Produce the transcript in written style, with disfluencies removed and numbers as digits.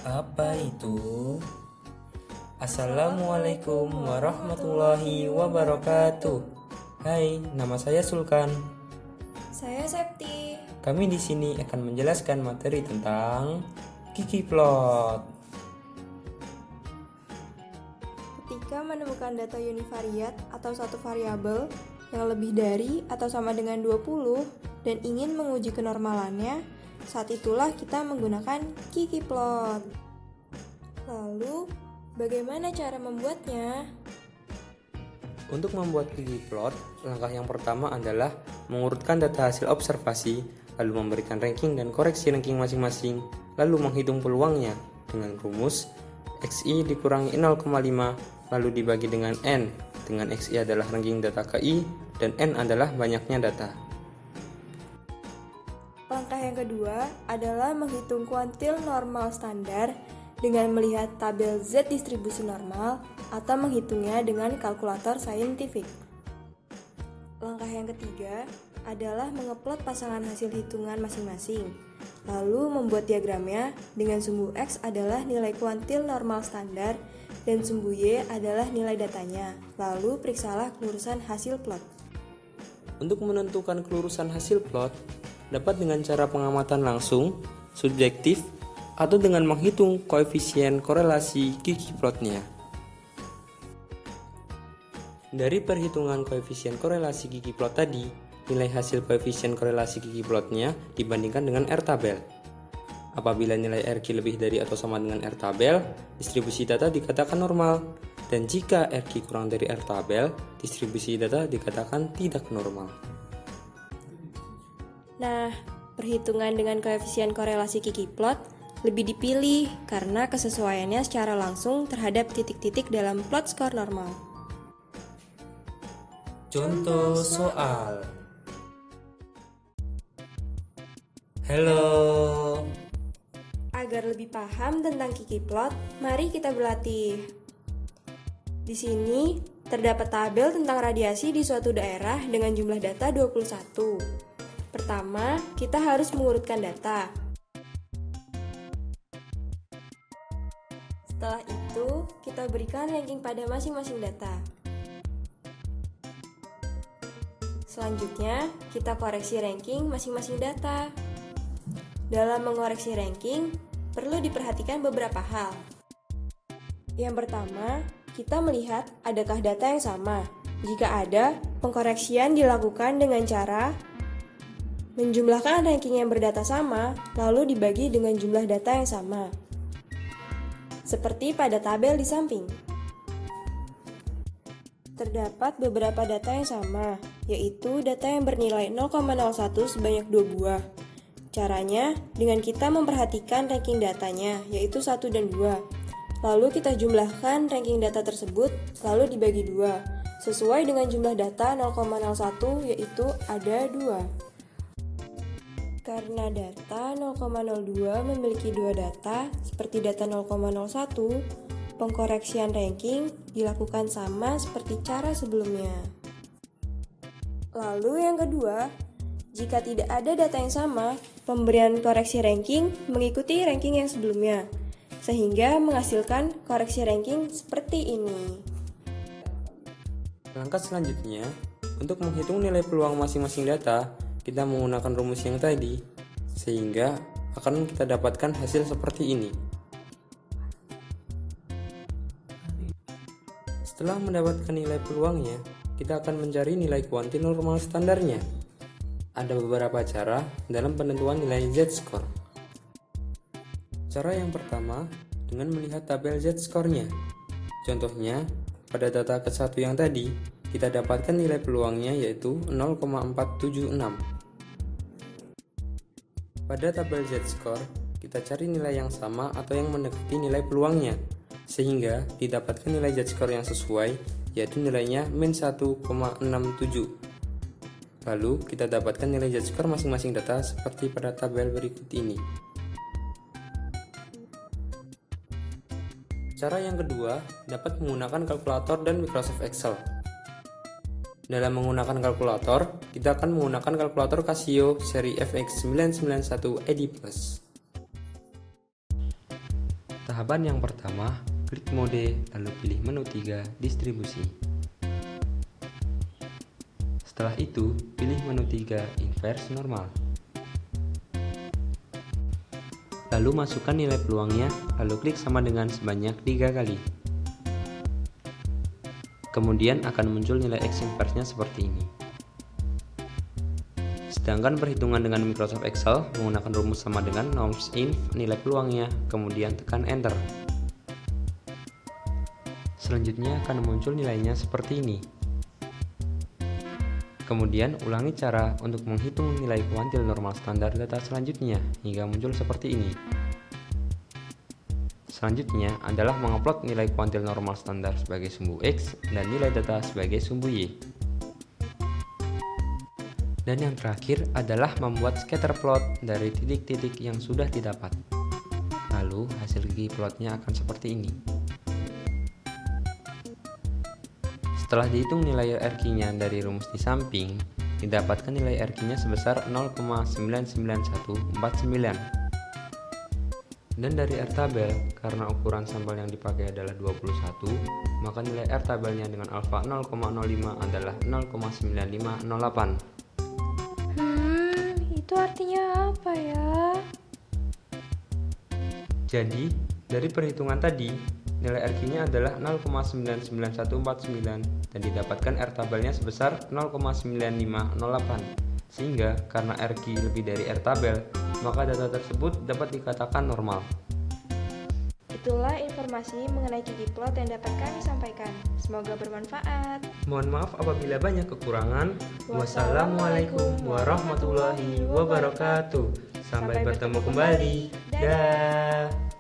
Apa itu? Assalamualaikum warahmatullahi wabarakatuh. Hai, nama saya Sulkan. Saya Septi. Kami di sini akan menjelaskan materi tentang Ggplot. Ketika menemukan data univariat atau satu variabel yang lebih dari atau sama dengan 20 dan ingin menguji kenormalannya, saat itulah kita menggunakan Ggplot. Lalu, bagaimana cara membuatnya? Untuk membuat Ggplot, langkah yang pertama adalah mengurutkan data hasil observasi, lalu memberikan ranking dan koreksi ranking masing-masing, lalu menghitung peluangnya dengan rumus XI dikurangi 0,5, lalu dibagi dengan N, dengan XI adalah ranking data KI, dan N adalah banyaknya data. Langkah yang kedua adalah menghitung kuantil normal standar dengan melihat tabel Z distribusi normal atau menghitungnya dengan kalkulator saintifik. Langkah yang ketiga adalah mengeplot pasangan hasil hitungan masing-masing, lalu membuat diagramnya dengan sumbu X adalah nilai kuantil normal standar dan sumbu Y adalah nilai datanya, lalu periksalah kelurusan hasil plot. Untuk menentukan kelurusan hasil plot, dapat dengan cara pengamatan langsung, subjektif, atau dengan menghitung koefisien korelasi Ggplotnya. Dari perhitungan koefisien korelasi Ggplot tadi, nilai hasil koefisien korelasi Ggplotnya dibandingkan dengan R tabel. Apabila nilai RQ lebih dari atau sama dengan R tabel, distribusi data dikatakan normal. Dan jika RQ kurang dari R tabel, distribusi data dikatakan tidak normal. Nah, perhitungan dengan koefisien korelasi Ggplot lebih dipilih karena kesesuaiannya secara langsung terhadap titik-titik dalam plot skor normal. Contoh soal. Halo. Agar lebih paham tentang Ggplot, mari kita berlatih. Di sini terdapat tabel tentang radiasi di suatu daerah dengan jumlah data 21. Pertama, kita harus mengurutkan data. Setelah itu, kita berikan ranking pada masing-masing data. Selanjutnya, kita koreksi ranking masing-masing data. Dalam mengoreksi ranking, perlu diperhatikan beberapa hal. Yang pertama, kita melihat adakah data yang sama. Jika ada, pengkoreksian dilakukan dengan cara menjumlahkan ranking yang berdata sama, lalu dibagi dengan jumlah data yang sama. Seperti pada tabel di samping. Terdapat beberapa data yang sama, yaitu data yang bernilai 0,01 sebanyak 2 buah. Caranya, dengan kita memperhatikan ranking datanya, yaitu 1 dan 2. Lalu kita jumlahkan ranking data tersebut, lalu dibagi 2. Sesuai dengan jumlah data 0,01, yaitu ada 2. Karena data 0,02 memiliki 2 data, seperti data 0,01, pengkoreksian ranking dilakukan sama seperti cara sebelumnya. Lalu yang kedua, jika tidak ada data yang sama, pemberian koreksi ranking mengikuti ranking yang sebelumnya, sehingga menghasilkan koreksi ranking seperti ini. Langkah selanjutnya, untuk menghitung nilai peluang masing-masing data, kita menggunakan rumus yang tadi, sehingga akan kita dapatkan hasil seperti ini. Setelah mendapatkan nilai peluangnya, kita akan mencari nilai kuantil normal standarnya. Ada beberapa cara dalam penentuan nilai Z-score. Cara yang pertama, dengan melihat tabel Z-score-nya. Contohnya, pada data ke-1 yang tadi, kita dapatkan nilai peluangnya yaitu 0,476. Pada tabel Z-score, kita cari nilai yang sama atau yang mendekati nilai peluangnya, sehingga didapatkan nilai Z-score yang sesuai, yaitu nilainya min 1,67. Lalu, kita dapatkan nilai Z-score masing-masing data seperti pada tabel berikut ini. Cara yang kedua, dapat menggunakan kalkulator dan Microsoft Excel. Dalam menggunakan kalkulator, kita akan menggunakan kalkulator Casio seri FX991 Edi Plus. Tahapan yang pertama, klik mode, lalu pilih menu 3, distribusi. Setelah itu, pilih menu 3, inverse normal. Lalu masukkan nilai peluangnya, lalu klik sama dengan sebanyak 3 kali. Kemudian akan muncul nilai X inverse-nya seperti ini. Sedangkan perhitungan dengan Microsoft Excel menggunakan rumus sama dengan norms inf nilai peluangnya, kemudian tekan enter. Selanjutnya akan muncul nilainya seperti ini. Kemudian ulangi cara untuk menghitung nilai kuantil normal standar data selanjutnya hingga muncul seperti ini. Selanjutnya adalah mengupload nilai kuantil normal standar sebagai sumbu X dan nilai data sebagai sumbu Y. Dan yang terakhir adalah membuat scatter plot dari titik-titik yang sudah didapat. Lalu hasil gigi plotnya akan seperti ini. Setelah dihitung nilai RQ-nya dari rumus di samping, didapatkan nilai RQ-nya sebesar 0,99149. Dan dari R tabel, karena ukuran sampel yang dipakai adalah 21, maka nilai R tabelnya dengan alfa 0,05 adalah 0,9508. Itu artinya apa ya? Jadi, dari perhitungan tadi, nilai RQ-nya adalah 0,99149 dan didapatkan R tabelnya sebesar 0,9508. Sehingga karena RQ lebih dari R tabel, maka data tersebut dapat dikatakan normal. Itulah informasi mengenai gigi plot yang dapat kami sampaikan. Semoga bermanfaat. Mohon maaf apabila banyak kekurangan. Wassalamualaikum warahmatullahi wabarakatuh. Sampai bertemu kembali. Dah.